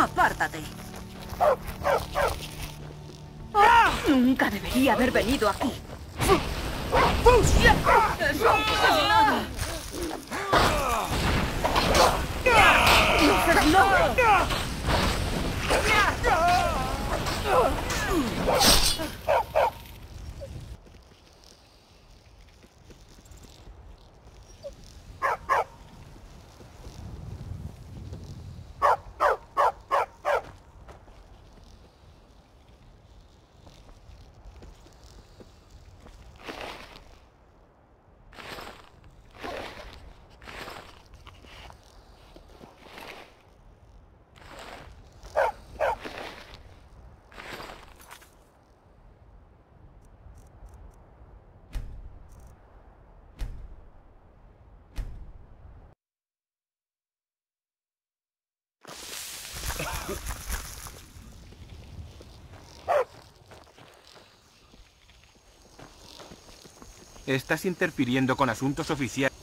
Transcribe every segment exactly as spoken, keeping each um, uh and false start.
¡Apártate! Nunca debería haber venido aquí. ¡Eso es nada! ¡No es nada! Estás interfiriendo con asuntos oficiales.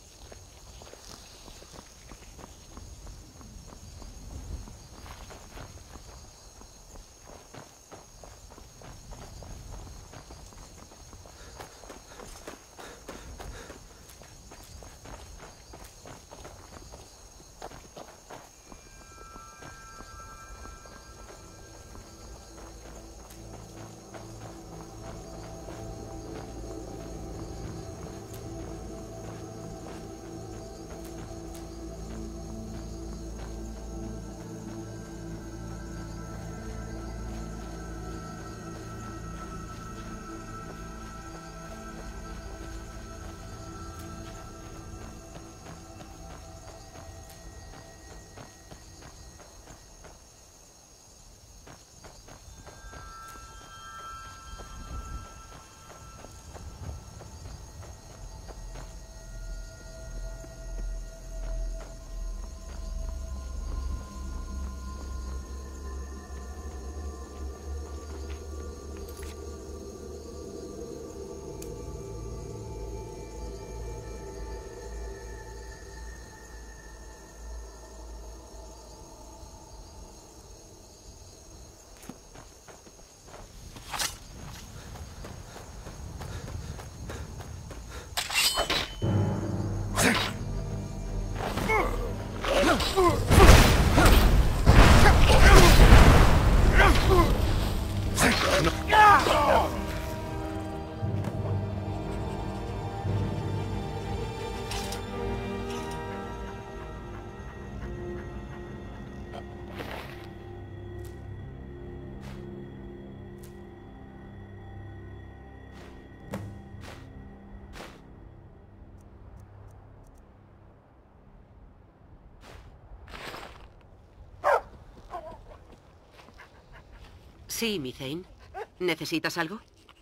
Sí, mi Thane. ¿Necesitas algo?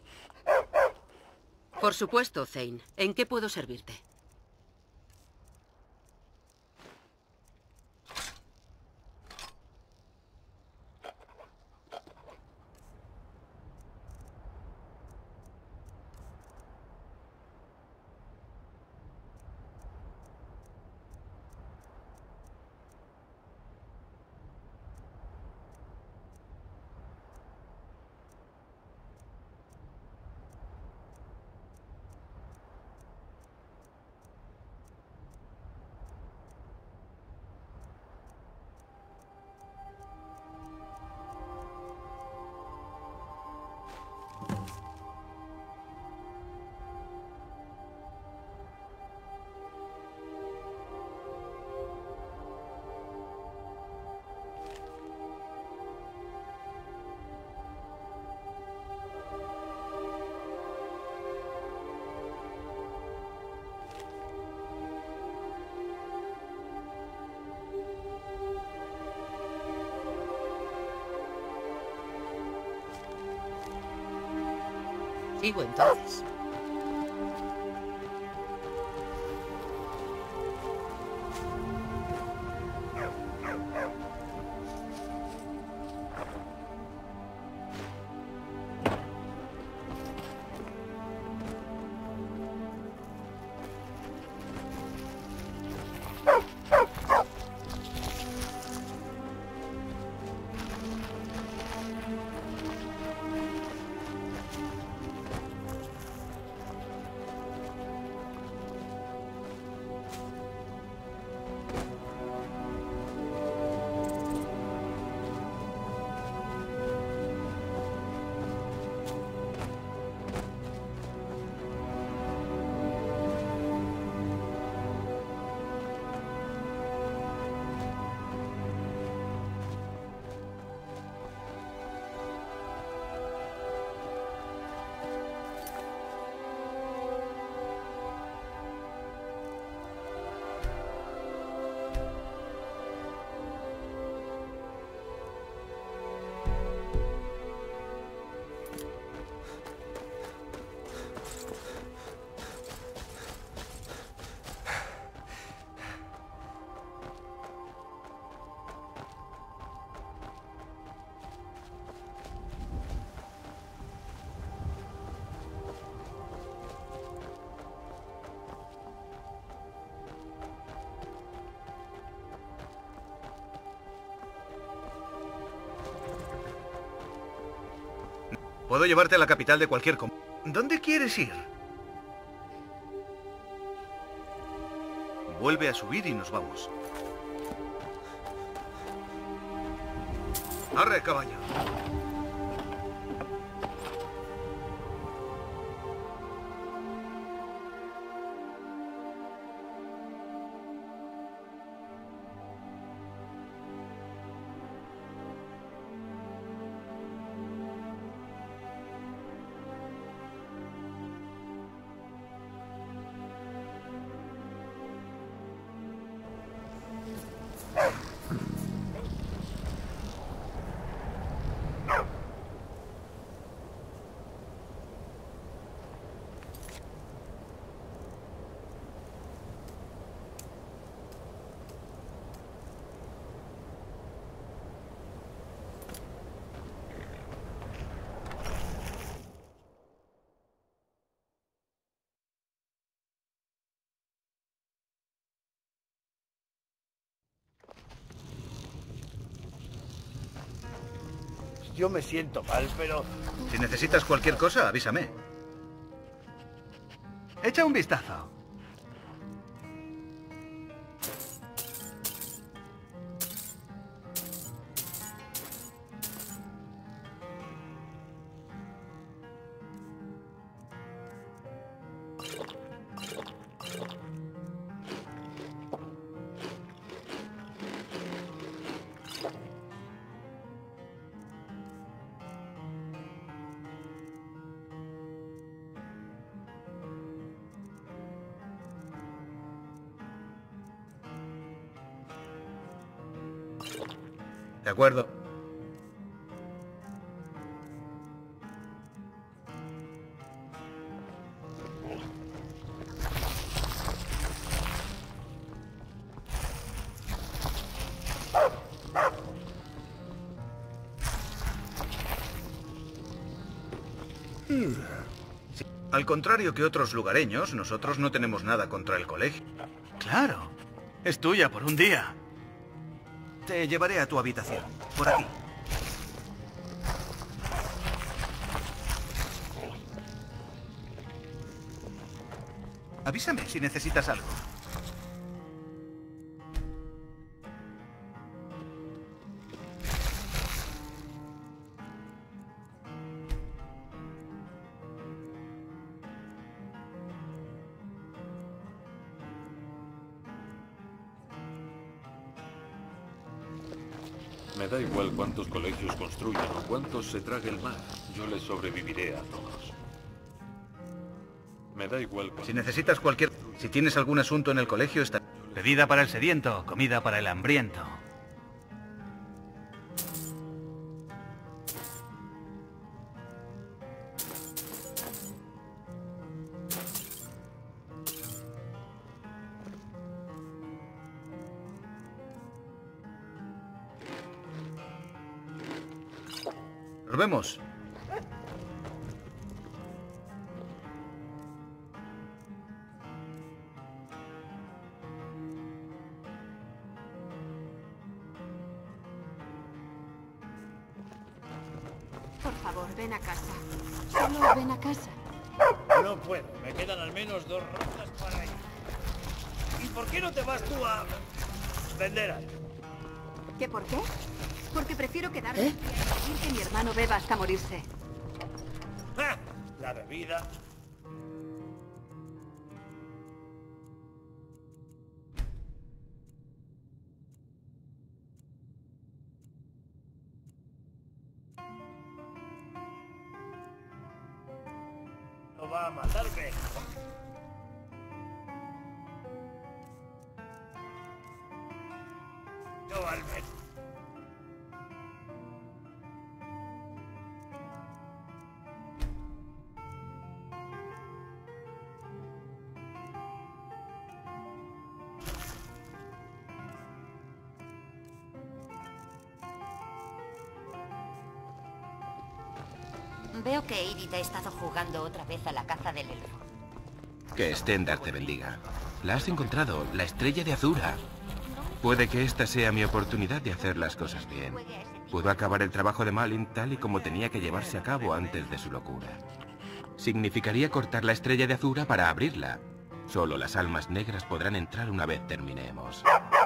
Por supuesto, Thane. ¿En qué puedo servirte? Sigo entonces. Puedo llevarte a la capital de cualquier com... ¿Dónde quieres ir? Vuelve a subir y nos vamos. ¡Arre, caballo! Yo me siento mal, pero... Si necesitas cualquier cosa, avísame. Echa un vistazo. De acuerdo. Sí. Al contrario que otros lugareños, nosotros no tenemos nada contra el colegio. Claro. Es tuya por un día. Te llevaré a tu habitación. Por aquí. Avísame si necesitas algo. Me da igual cuántos colegios construyan o cuántos se trague el mar. Yo les sobreviviré a todos. Me da igual cuántos... Si necesitas cualquier... Si tienes algún asunto en el colegio, está... Bebida para el sediento, comida para el hambriento. Nos vemos. Por favor, ven a casa. Solo ven a casa. No puedo. Me quedan al menos dos rondas para ir. ¿Y por qué no te vas tú a... vender algo? ¿Qué por qué? Porque prefiero quedarme aquí y impedir que mi hermano beba hasta morirse. ¡Ja! La bebida... no va a matarme. Yo al menos. Veo que Edith ha estado jugando otra vez a la caza del elfo. Que Stendarr te bendiga. La has encontrado, la estrella de Azura. Puede que esta sea mi oportunidad de hacer las cosas bien. Juegue a ese Puedo acabar el trabajo de Malin tal y como tenía que llevarse a cabo antes de su locura. Significaría cortar la estrella de Azura para abrirla. Solo las almas negras podrán entrar una vez terminemos.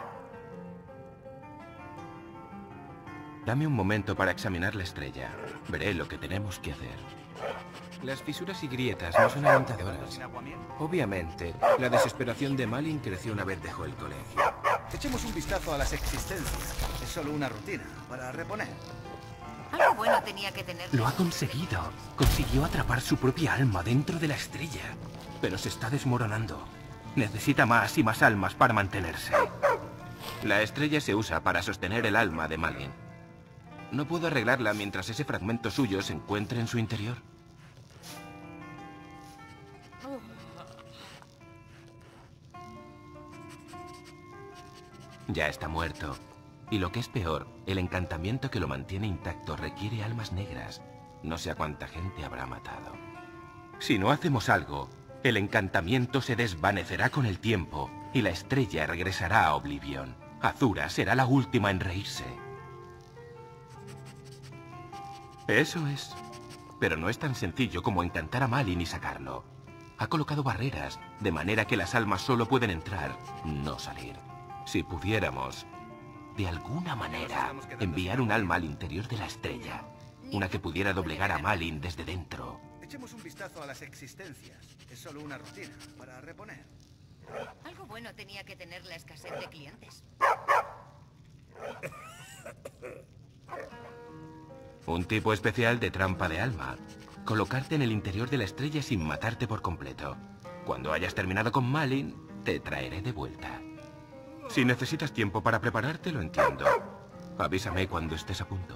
Dame un momento para examinar la estrella. Veré lo que tenemos que hacer. Las fisuras y grietas no son alentadoras. Obviamente, la desesperación de Malin creció una vez dejó el colegio. Echemos un vistazo a las existencias. Es solo una rutina para reponer. Algo bueno tenía que tener. Lo ha conseguido. Consiguió atrapar su propia alma dentro de la estrella. Pero se está desmoronando. Necesita más y más almas para mantenerse. La estrella se usa para sostener el alma de Malin. No puedo arreglarla mientras ese fragmento suyo se encuentre en su interior. Ya está muerto. Y lo que es peor, el encantamiento que lo mantiene intacto requiere almas negras. No sé a cuánta gente habrá matado. Si no hacemos algo, el encantamiento se desvanecerá con el tiempo y la estrella regresará a Oblivion. Azura será la última en reírse. Eso es. Pero no es tan sencillo como encantar a Malin y sacarlo. Ha colocado barreras, de manera que las almas solo pueden entrar, no salir. Si pudiéramos, de alguna manera, enviar un alma al interior de la estrella. Una que pudiera doblegar a Malin desde dentro. Echemos un vistazo a las existencias. Es solo una rutina para reponer. Algo bueno tenía que tener la escasez de clientes. Un tipo especial de trampa de alma. Colocarte en el interior de la estrella sin matarte por completo. Cuando hayas terminado con Malin, te traeré de vuelta. Si necesitas tiempo para prepararte, lo entiendo. Avísame cuando estés a punto.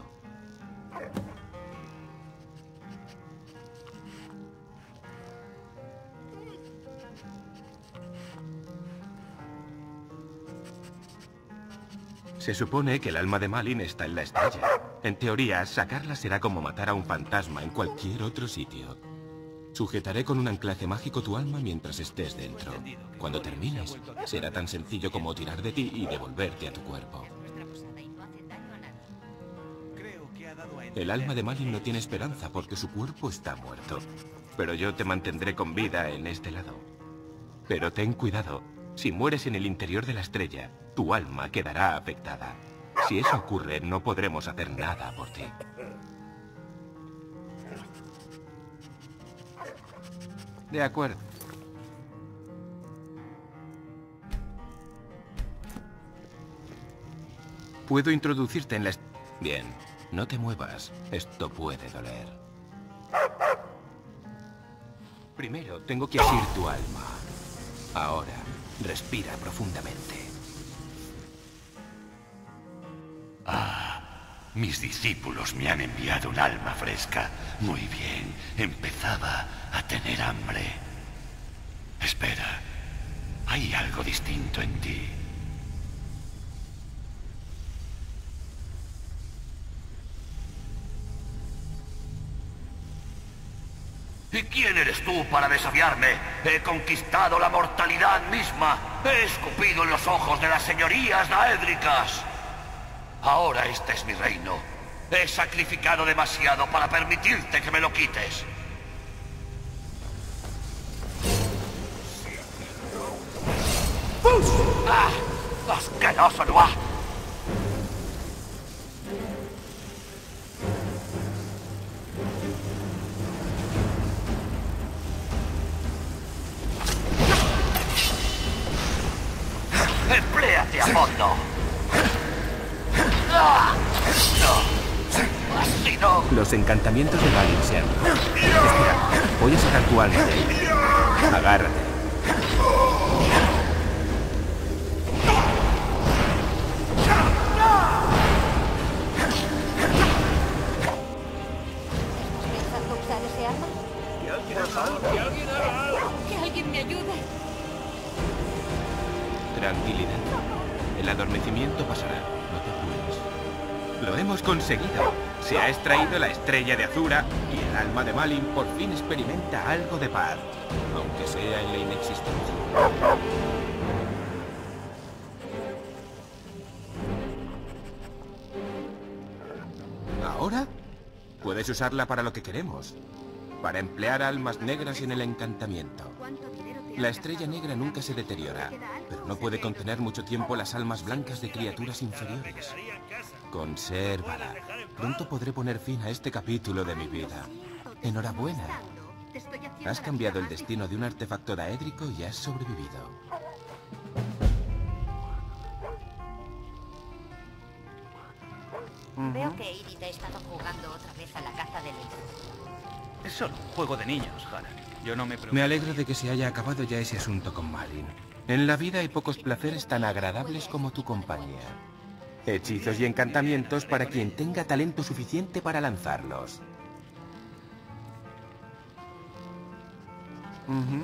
Se supone que el alma de Malin está en la estrella. En teoría, sacarla será como matar a un fantasma en cualquier otro sitio. Sujetaré con un anclaje mágico tu alma mientras estés dentro. Cuando termines, será tan sencillo como tirar de ti y devolverte a tu cuerpo. El alma de Malin no tiene esperanza porque su cuerpo está muerto. Pero yo te mantendré con vida en este lado. Pero ten cuidado. Si mueres en el interior de la estrella, tu alma quedará afectada. Si eso ocurre, no podremos hacer nada por ti. De acuerdo. Puedo introducirte en la... est- Bien, no te muevas. Esto puede doler. Primero, tengo que asir tu alma. Ahora, respira profundamente. Ah, mis discípulos me han enviado un alma fresca. Muy bien, empezaba a tener hambre. Espera, hay algo distinto en ti. ¿Y quién eres tú para desafiarme? He conquistado la mortalidad misma. He escupido en los ojos de las señorías daédricas. Ahora este es mi reino. He sacrificado demasiado para permitirte que me lo quites. ¡Ah! ¡Asqueroso Noah! ¡Empléate a fondo! ¡Ah! ¡No! ¡Así no! Los encantamientos de Malin se han roto. Espera, voy a sacar tu alma de ahí. Agárrate. ¿Pensando usar ese arma? ¡Que alguien haga algo! ¡Que alguien haga algo! ¡Que alguien me ayude! Tranquilidad. El adormecimiento pasará. No te apures. Lo hemos conseguido. Se ha extraído la estrella de Azura y el alma de Malin por fin experimenta algo de paz, aunque sea en la inexistencia. Puedes usarla para lo que queremos. Para emplear almas negras en el encantamiento. La estrella negra nunca se deteriora, pero no puede contener mucho tiempo las almas blancas de criaturas inferiores. Consérvala. Pronto podré poner fin a este capítulo de mi vida. Enhorabuena. Has cambiado el destino de un artefacto daédrico y has sobrevivido. Veo que Edith ha estado jugando otra vez a la caza del elfo. Es solo un juego de niños, Harald. Yo no me preocupo. Me alegro de que se haya acabado ya ese asunto con Malin. En la vida hay pocos placeres tan agradables como tu compañía. Hechizos y encantamientos para quien tenga talento suficiente para lanzarlos. Uh-huh.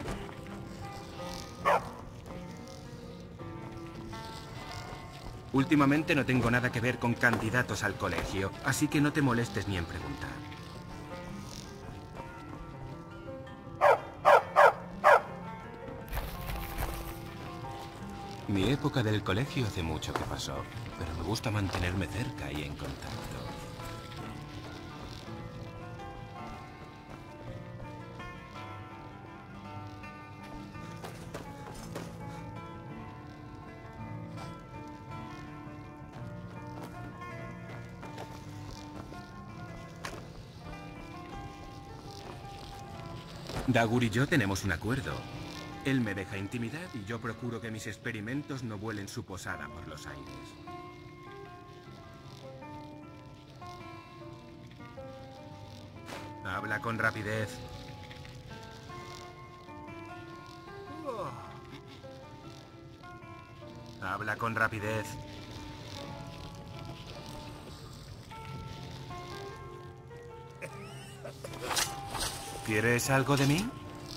Últimamente no tengo nada que ver con candidatos al colegio, así que no te molestes ni en preguntar. Mi época del colegio hace mucho que pasó, pero me gusta mantenerme cerca y en contacto. Dagur y yo tenemos un acuerdo. Él me deja intimidad y yo procuro que mis experimentos no vuelen su posada por los aires. Habla con rapidez. Habla con rapidez. ¿Quieres algo de mí?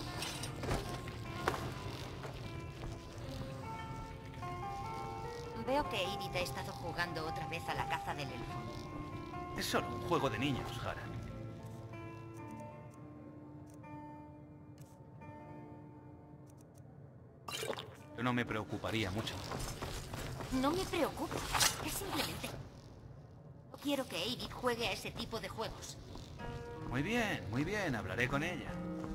Veo que Edith ha estado jugando otra vez a la caza del elfo. Es solo un juego de niños, Harald. Yo no me preocuparía mucho. No me preocupa. Es simplemente... No quiero que Edith juegue a ese tipo de juegos. Muy bien, muy bien. Hablaré con ella.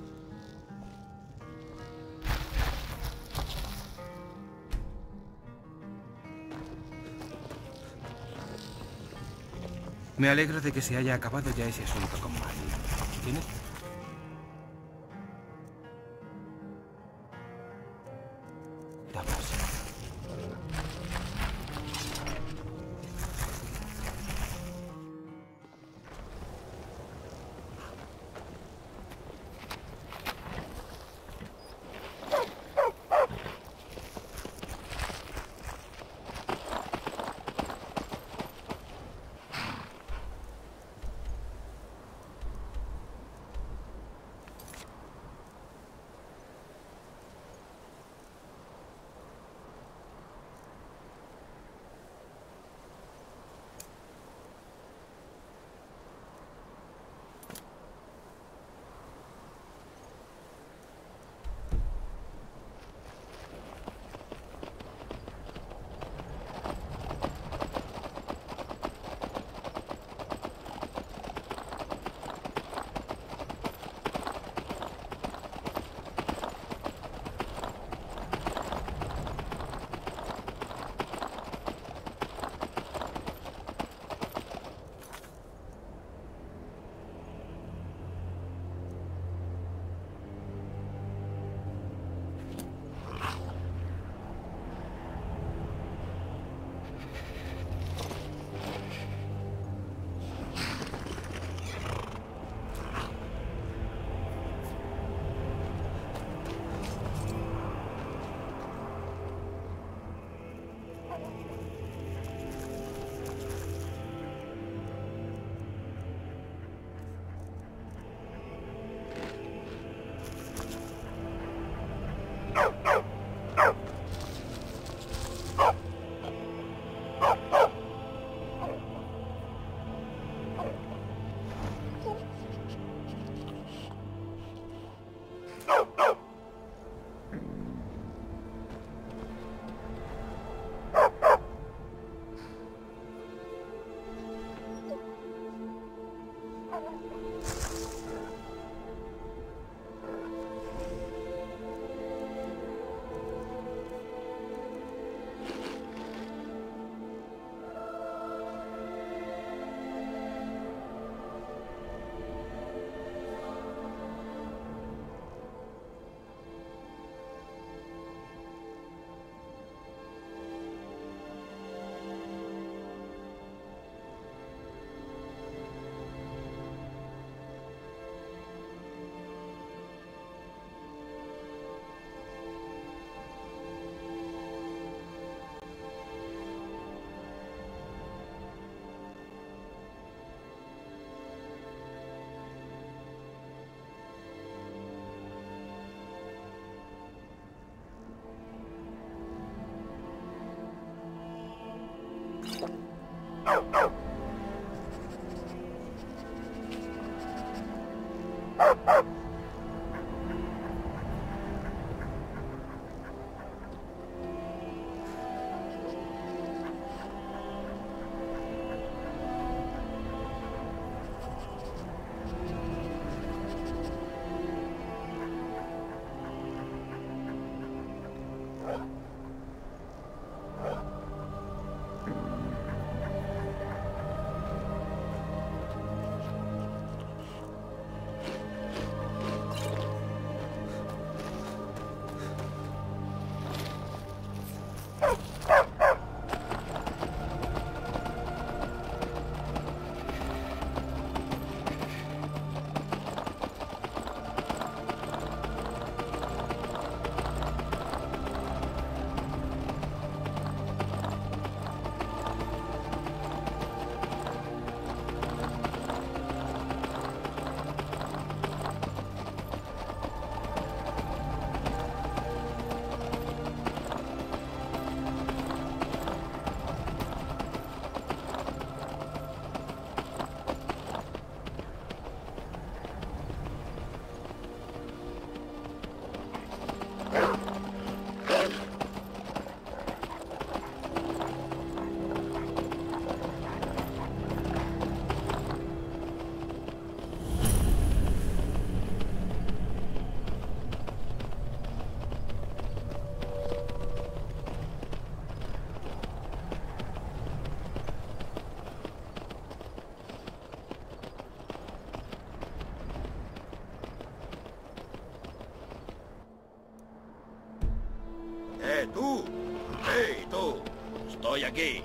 Me alegro de que se haya acabado ya ese asunto con Malin. ¿Tienes? Vamos. ¡Eh, tú! ¡Hey, tú! Estoy aquí.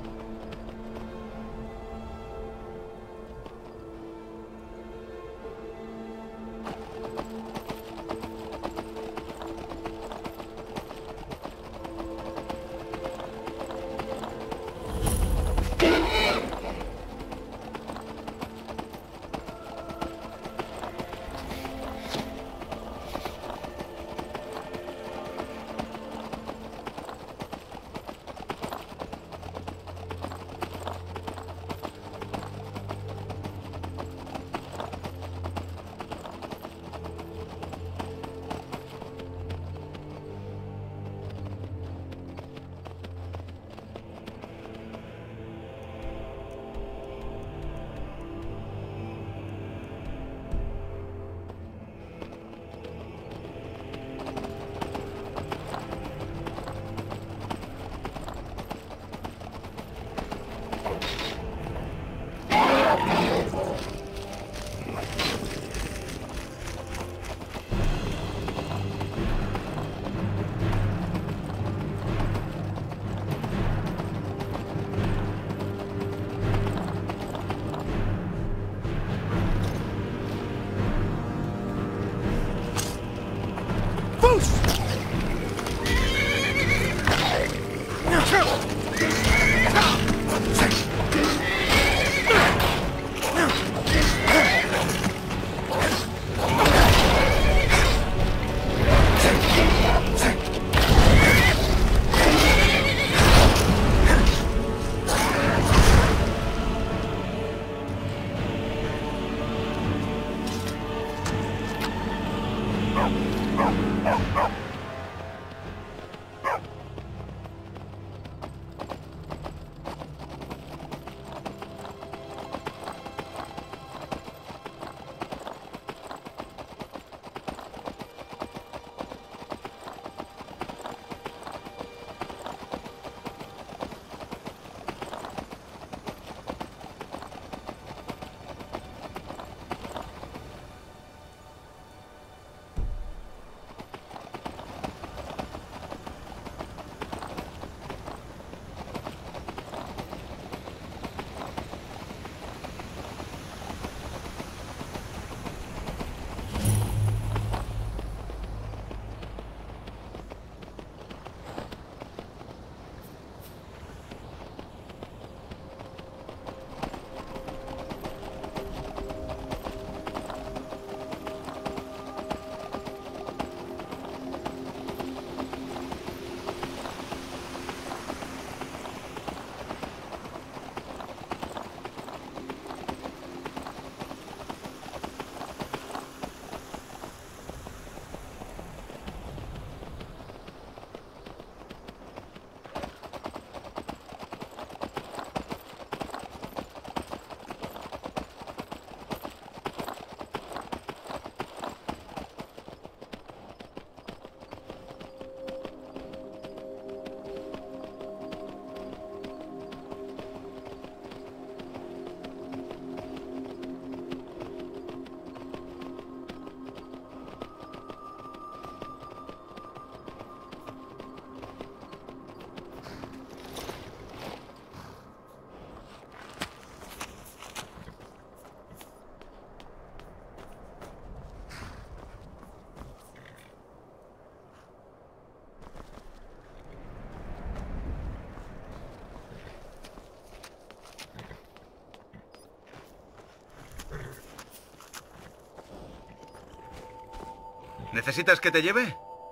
¿Necesitas que te lleve?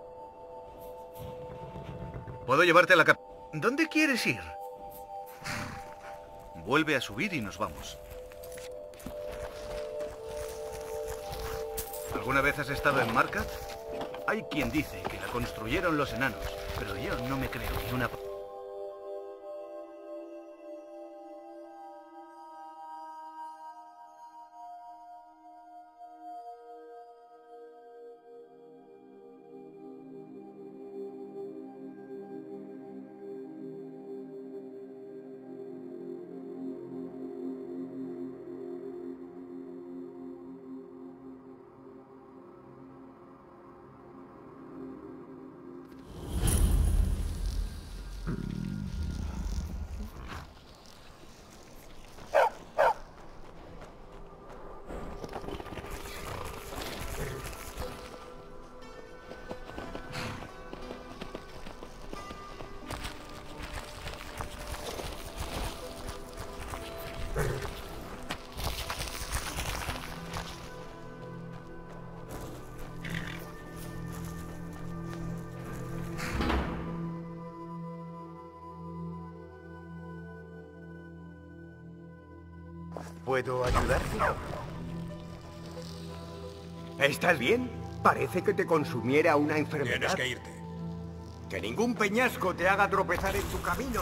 Puedo llevarte a la cap... ¿Dónde quieres ir? Vuelve a subir y nos vamos. ¿Alguna vez has estado en Markat? Hay quien dice que la construyeron los enanos, pero yo no me creo ni una... ¿Puedo ayudarte? ¿Estás bien? Parece que te consumiera una enfermedad. Tienes que irte. Que ningún peñasco te haga tropezar en tu camino.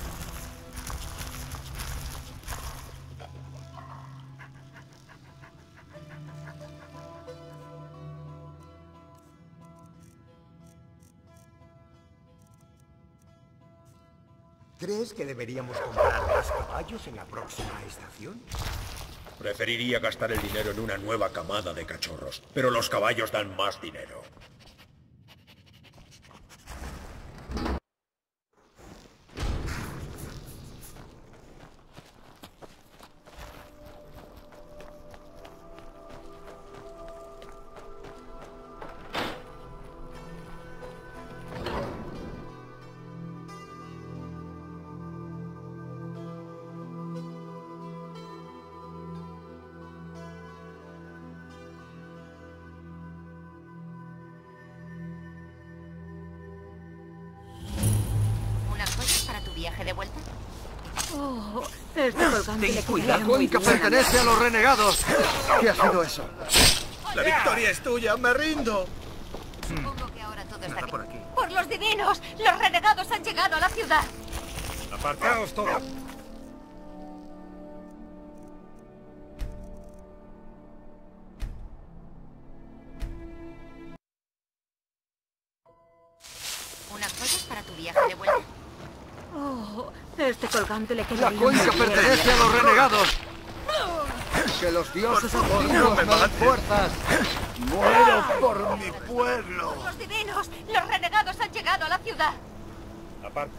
¿Crees que deberíamos comprar más caballos en la próxima estación? Preferiría gastar el dinero en una nueva camada de cachorros, pero los caballos dan más dinero. viaje de vuelta? Oh, este colgante le La cuenca pertenece a los renegados. ¿Qué ha sido eso? La victoria es tuya, me rindo. Supongo que ahora todo está aquí. por aquí. ¡Por los divinos! ¡Los renegados han llegado a la ciudad! Apartaos todos. ¿Unas joyas para tu viaje de vuelta? Oh, este colgante le queda La bien. cuenca pertenece a los renegados. Que los dioses antiguos me den fuerzas. ¡Muero por mi pueblo! ¡Por los divinos! ¡Los renegados han llegado a la ciudad! Aparte.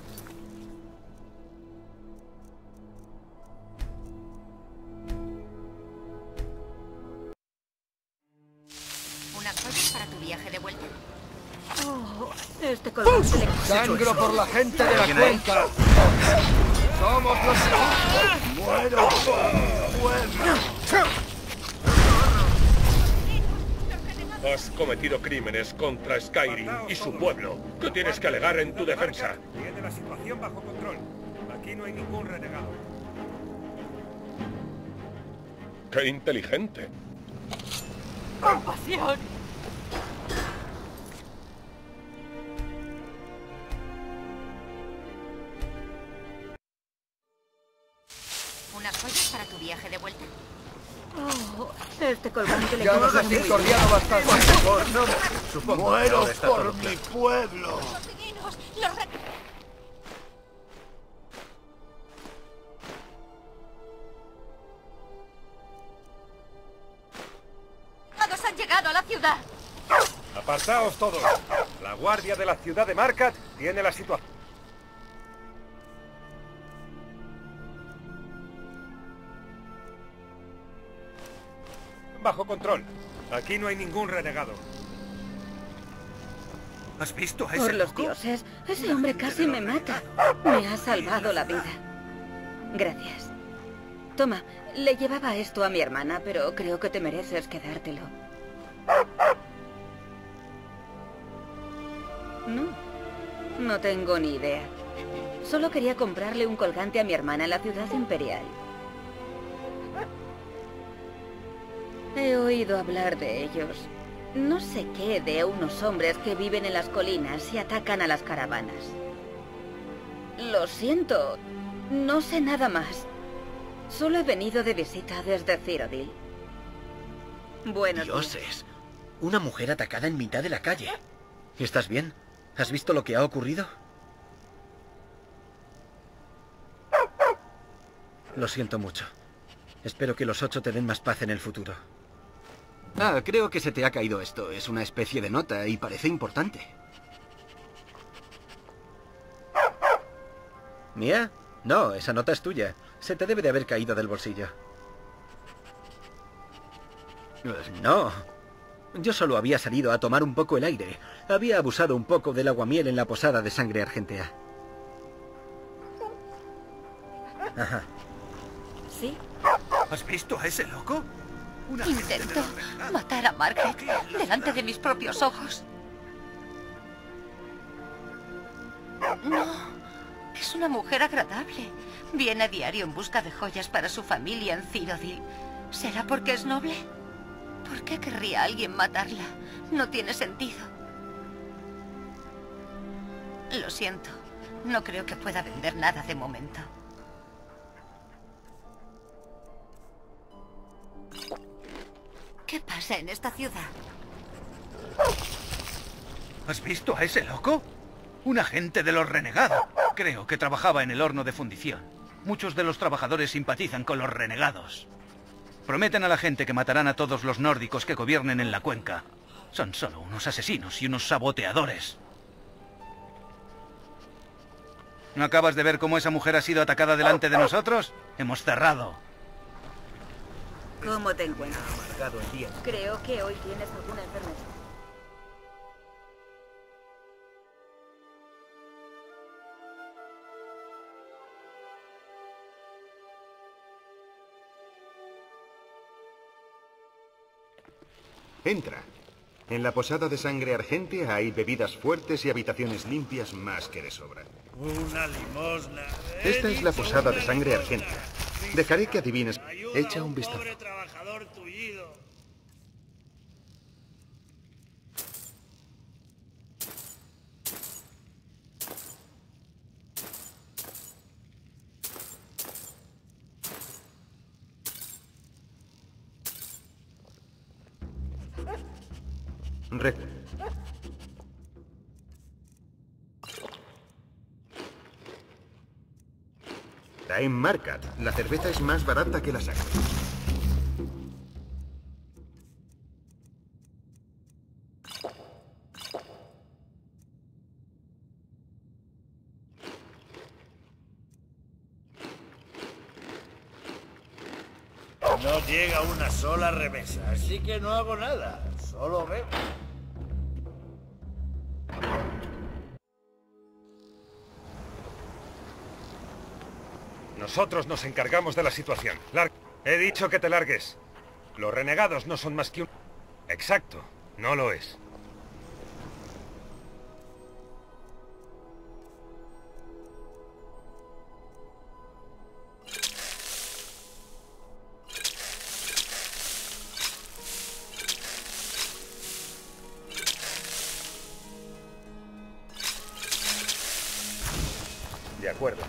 ¿Unas joyas para tu viaje de vuelta? Oh, este colgante le queda Sangro por la gente de la cuenca. Somos los dioses. ¡Muero por mi pueblo! Has cometido crímenes contra Skyrim y su pueblo. ¿Qué tienes que alegar en tu defensa? Tiene la situación bajo control. Aquí no hay ningún renegado. ¡Qué inteligente! compasión. ¿Unas joyas para tu viaje de vuelta? Oh, este colgante le Ya queda nos has bien. discordiado bastante. Por favor, no. Supongo que ¡Muero ahora está por todo mi claro. pueblo! ¡Los divinos! ¡Los re... renegados han llegado a la ciudad! Apartaos todos. La guardia de la ciudad de Markat tiene la situación. Bajo control. Aquí no hay ningún renegado. ¿Has visto a Por ese los loco? dioses, ese hombre casi me mata. Me ha salvado la vida. Gracias. Toma, le llevaba esto a mi hermana, pero creo que te mereces quedártelo. No, no tengo ni idea. Solo quería comprarle un colgante a mi hermana en la ciudad imperial. He oído hablar de ellos. No sé qué de unos hombres que viven en las colinas y atacan a las caravanas. Lo siento, no sé nada más. Solo he venido de visita desde Cyrodiil. Buenos días. Dioses, una mujer atacada en mitad de la calle. ¿Estás bien? ¿Has visto lo que ha ocurrido? Lo siento mucho. Espero que los ocho te den más paz en el futuro. Ah, creo que se te ha caído esto. Es una especie de nota y parece importante. ¿Mía? No, esa nota es tuya. Se te debe de haber caído del bolsillo. No. Yo solo había salido a tomar un poco el aire. Había abusado un poco del aguamiel en la posada de Sangre Argentea. Ajá. ¿Sí? ¿Has visto a ese loco? Una Intentó matar a Margaret delante de mis propios ojos. No, es una mujer agradable. Viene a diario en busca de joyas para su familia en Cyrodiil. ¿Será porque es noble? ¿Por qué querría alguien matarla? No tiene sentido. Lo siento. No creo que pueda vender nada de momento. ¿Qué pasa en esta ciudad? ¿Has visto a ese loco? Un agente de los renegados. Creo que trabajaba en el horno de fundición. Muchos de los trabajadores simpatizan con los renegados. Prometen a la gente que matarán a todos los nórdicos que gobiernen en la cuenca. Son solo unos asesinos y unos saboteadores. ¿No acabas de ver cómo esa mujer ha sido atacada delante de nosotros? Hemos cerrado. ¿Cómo te encuentras? Amargado el día. Creo que hoy tienes alguna enfermedad. Entra. En la posada de sangre argentea hay bebidas fuertes y habitaciones limpias más que de sobra. Una limosna. Esta es la posada de sangre argentea. Dejaré que adivines. Echa un vistazo. Pobre trabajador tullido. Re- Está en Markat. La cerveza es más barata que la sangre. No llega una sola remesa, así que no hago nada. Solo veo. Nosotros nos encargamos de la situación. Lar- He dicho que te largues. Los renegados no son más que un... Exacto, no lo es. De acuerdo.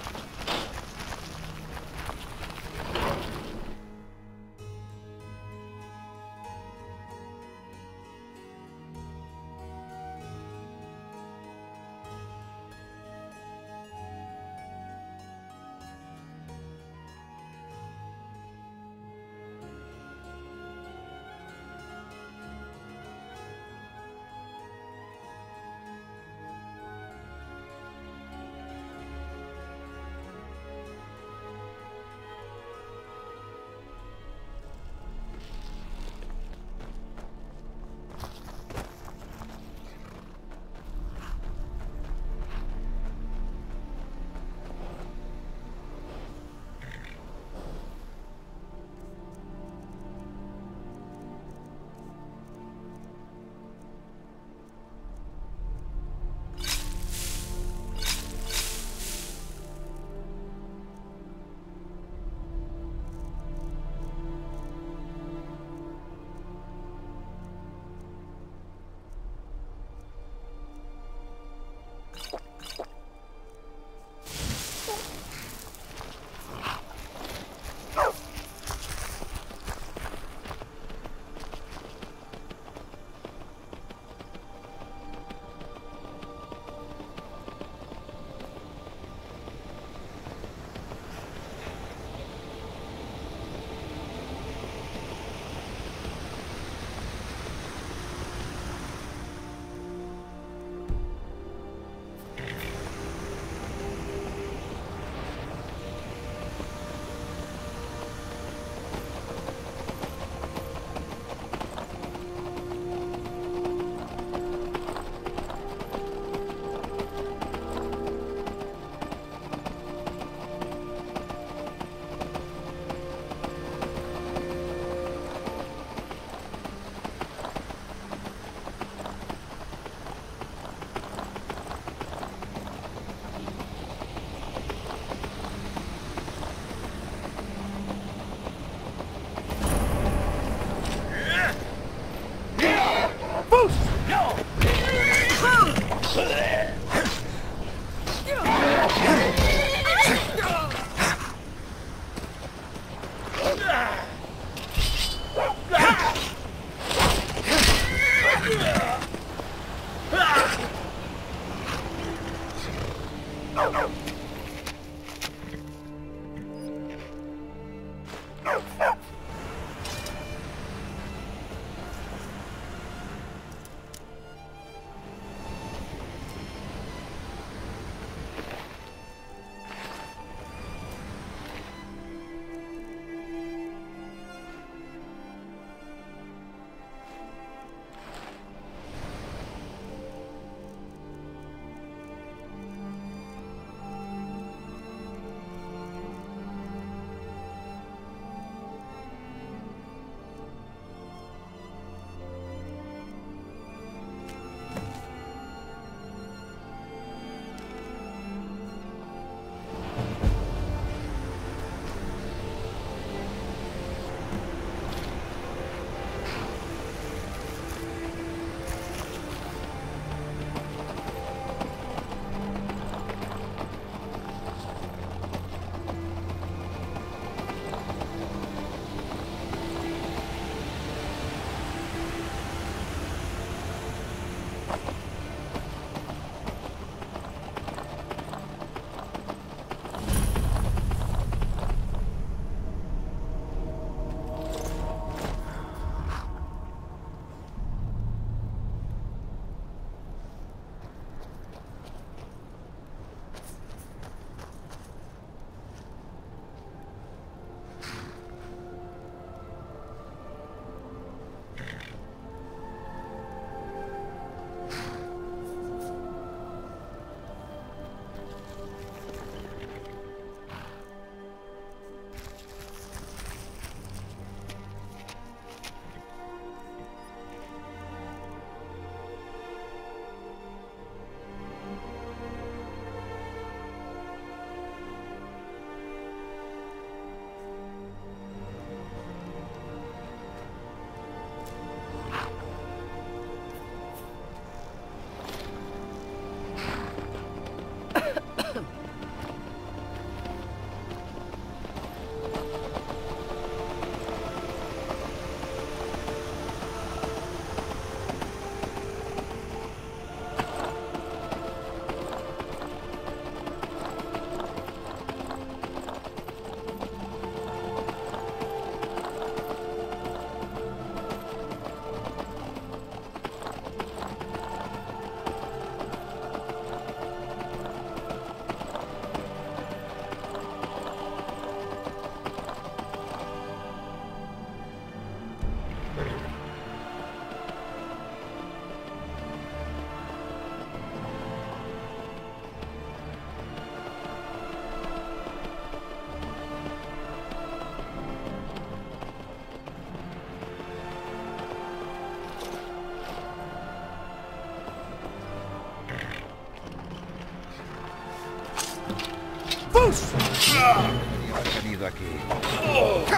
Debería haber venido aquí.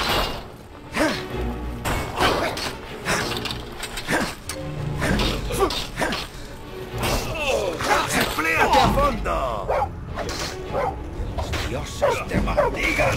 ¡Empléate a fondo! ¡Los dioses te maldigan!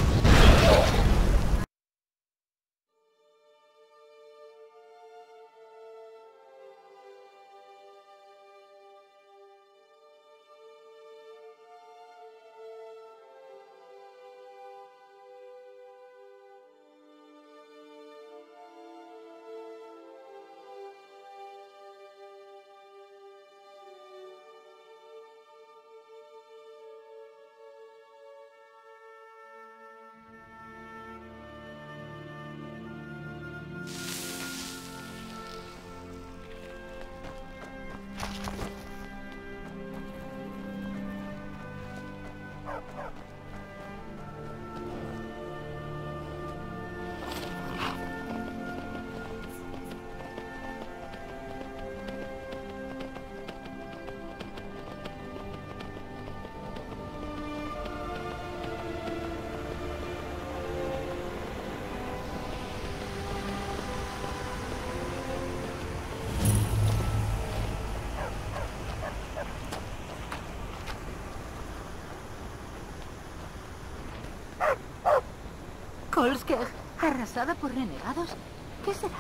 Kolskeg, arrasada por renegados. ¿Qué será?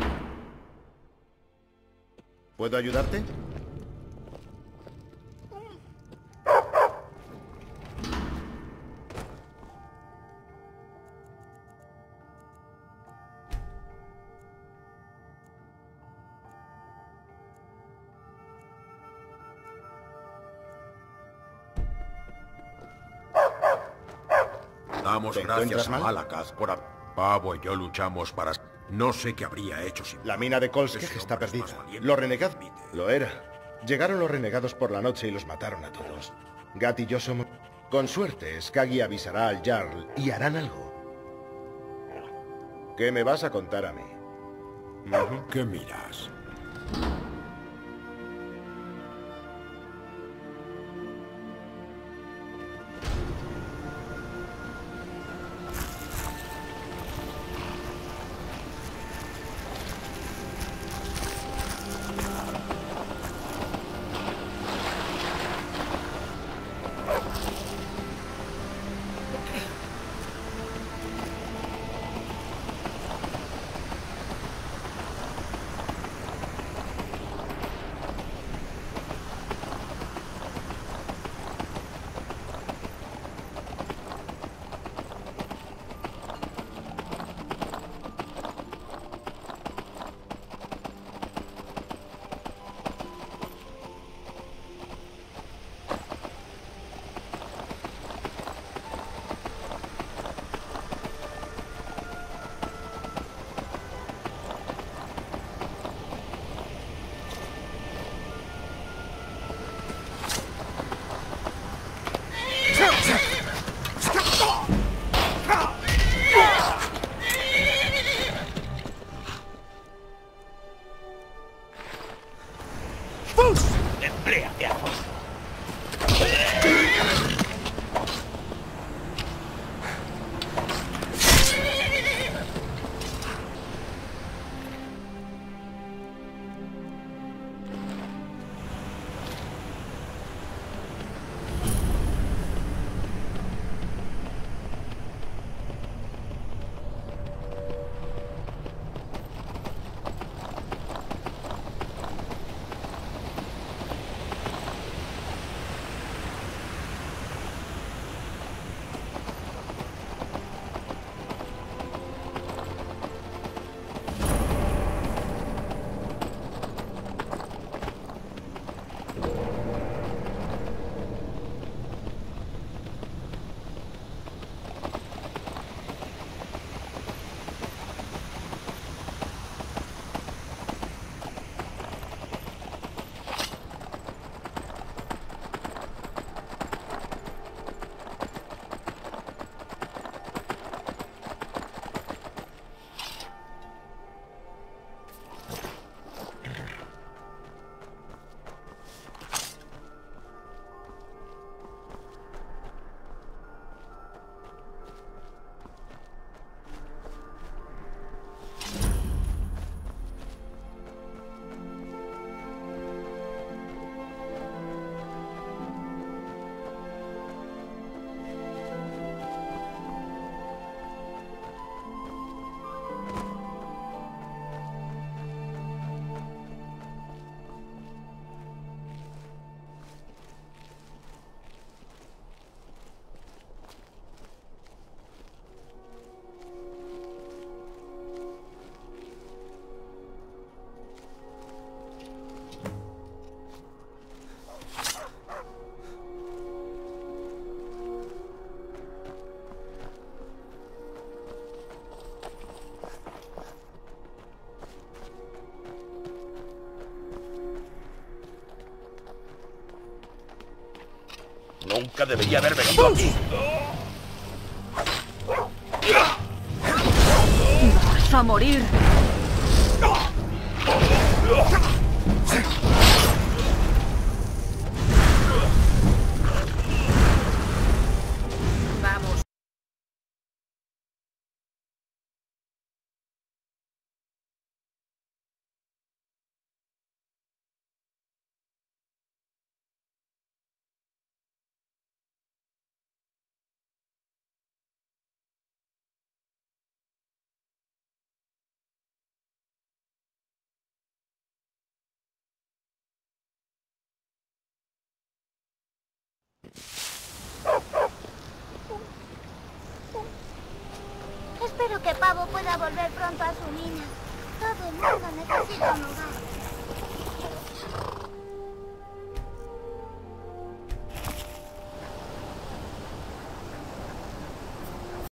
¿Puedo ayudarte? Damos ¿Te gracias encuentras a mal? Malakath por... a- Pavo y yo luchamos para... No sé qué habría hecho sin... La mina de Kolskeg Ese está hombre es perdida. más valiente Los que renegados... admite. Lo era. Llegaron los renegados por la noche y los mataron a todos. Gat y yo somos... Con suerte, Skaggy avisará al Jarl y harán algo. ¿Qué me vas a contar a mí? Ujú. ¿Qué miras? Nunca debería haber venido aquí. ¡Vas a morir! Vamos. Espero que Pavo pueda volver pronto a su mina. Todo el mundo necesita un hogar.